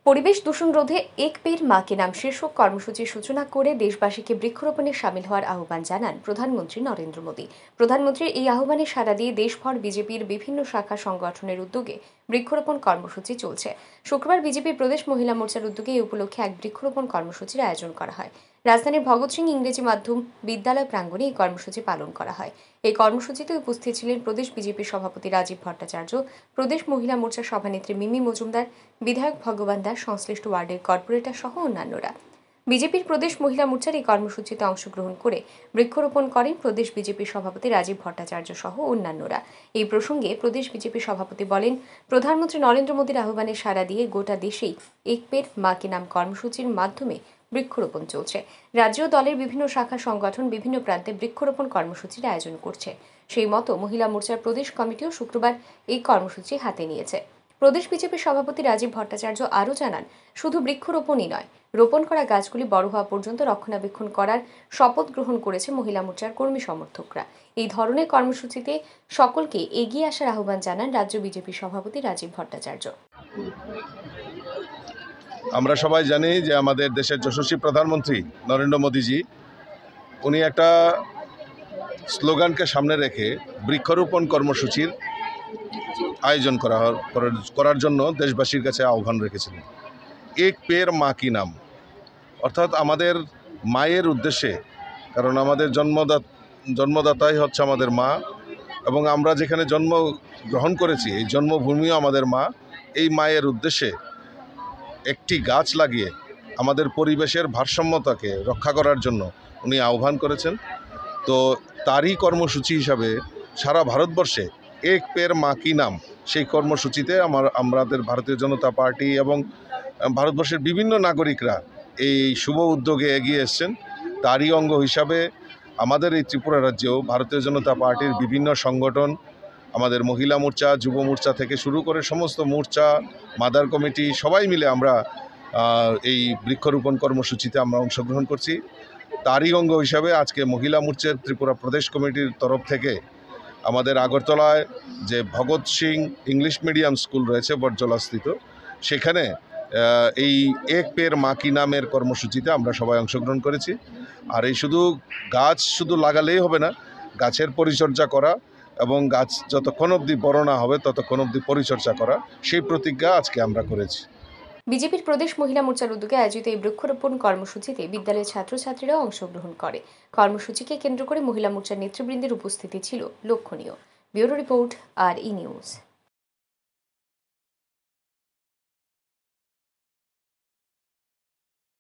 পরিবেশ দূষণ রোধে এক পের মাকে নাম শীর্ষক কর্মসূচির সূচনা করে দেশবাসীকে বৃক্ষরোপণে সামিল হওয়ার আহ্বান জানান প্রধানমন্ত্রী নরেন্দ্র মোদী। প্রধানমন্ত্রীর এই আহ্বানে সাড়া দিয়ে দেশভর বিজেপির বিভিন্ন শাখা সংগঠনের উদ্যোগে বৃক্ষরোপণ কর্মসূচি চলছে। শুক্রবার বিজেপির প্রদেশ মহিলা মোর্চার উদ্যোগে এই উপলক্ষে এক বৃক্ষরোপণ কর্মসূচির আয়োজন করা হয়। রাজধানীর ভগৎ সিং ইংরেজি মাধ্যম বিদ্যালয় প্রাঙ্গণে এই কর্মসূচি পালন করা হয়। এই কর্মসূচিতে উপস্থিত ছিলেন প্রদেশ বিজেপির সভাপতি রাজীব ভট্টাচার্য, প্রদেশ মহিলা মোর্চার সভানেত্রী মিমি মজুমদার, বিধায়ক ভগবান দাস, সংশ্লিষ্ট ওয়ার্ডের কর্পোরেটর সহ অন্যান্যরা। বিজেপির প্রদেশ মহিলা মোর্চার এই কর্মসূচিতে অংশগ্রহণ করে বৃক্ষরোপণ করেন প্রদেশ বিজেপির সভাপতি রাজীব ভট্টাচার্য সহ অন্যান্যরা। এই প্রসঙ্গে প্রদেশ বিজেপির সভাপতি বলেন, প্রধানমন্ত্রী নরেন্দ্র মোদীর আহ্বানে সাড়া দিয়ে গোটা দেশেই এক পের মা কে নাম কর্মসূচির মাধ্যমে বৃক্ষরোপণ চলছে। রাজ্য দলের বিভিন্ন শাখা সংগঠন বিভিন্ন প্রান্তে বৃক্ষরোপণ কর্মসূচির আয়োজন করছে। সেই মতো মহিলা মোর্চার প্রদেশ কমিটিও শুক্রবার এই কর্মসূচি হাতে নিয়েছে। প্রদেশ বিজেপির সভাপতি রাজীব ভট্টাচার্য আরও জানান, শুধু বৃক্ষরোপণই নয়, রোপণ করা গাছগুলি বড় হওয়া পর্যন্ত রক্ষণাবেক্ষণ করার শপথ গ্রহণ করেছে মহিলা মোর্চার কর্মী সমর্থকরা। এই ধরনের কর্মসূচিতে সকলকে এগিয়ে আসার আহ্বান জানান রাজ্য বিজেপি সভাপতি রাজীব ভট্টাচার্য। আমরা সবাই জানি যে আমাদের দেশের যশস্বী প্রধানমন্ত্রী নরেন্দ্র মোদীজি উনি একটা স্লোগানকে সামনে রেখে বৃক্ষরোপণ কর্মসূচির আয়োজন করার জন্য দেশবাসীর কাছে আহ্বান রেখেছিলেন। এক পের মা কি নাম, অর্থাৎ আমাদের মায়ের উদ্দেশ্যে, কারণ আমাদের জন্মদাতাই হচ্ছে আমাদের মা, এবং আমরা যেখানে জন্ম গ্রহণ করেছি এই জন্মভূমিও আমাদের মা। এই মায়ের উদ্দেশ্যে একটি গাছ লাগিয়ে আমাদের পরিবেশের ভারসাম্যতাকে রক্ষা করার জন্য উনি আহ্বান করেছেন। তো তারই কর্মসূচি হিসাবে সারা ভারতবর্ষে এক পের মা কি নাম, সেই কর্মসূচিতে আমাদের ভারতীয় জনতা পার্টি এবং ভারতবর্ষের বিভিন্ন নাগরিকরা এই শুভ উদ্যোগে এগিয়ে এসছেন। তারই অঙ্গ হিসাবে আমাদের এই ত্রিপুরা রাজ্যেও ভারতীয় জনতা পার্টির বিভিন্ন সংগঠন, আমাদের মহিলা মোর্চা, যুব মোর্চা থেকে শুরু করে সমস্ত মোর্চা, মাদার কমিটি, সবাই মিলে আমরা এই বৃক্ষরোপণ কর্মসূচিতে আমরা অংশগ্রহণ করছি। তারই অঙ্গ হিসাবে আজকে মহিলা মোর্চার ত্রিপুরা প্রদেশ কমিটির তরফ থেকে আমাদের আগরতলায় যে Bhagat Singh English medium school রয়েছে বটজলাস্থিত, সেখানে এই এক পের মা কি নামের কর্মসূচিতে আমরা সবাই অংশগ্রহণ করেছি। আর এই গাছ শুধু লাগালেই হবে না, গাছের পরিচর্যা করা এবং গাছ যতক্ষণ অবধি বড় না হবে ততক্ষণ অবধি পরিচর্যা করা, সেই প্রতিজ্ঞা আজকে আমরা করেছি। বিজেপির প্রদেশ মহিলা মোর্চার উদ্যোগে আয়োজিত এই বৃক্ষরোপণ কর্মসূচিতে বিদ্যালয়ের ছাত্রছাত্রীরাও অংশগ্রহণ করে। কর্মসূচিকে কেন্দ্র করে মহিলা মোর্চার নেতৃবৃন্দের উপস্থিতি ছিল লক্ষণীয়। ব্যুরো রিপোর্ট, আর ই নিউজ।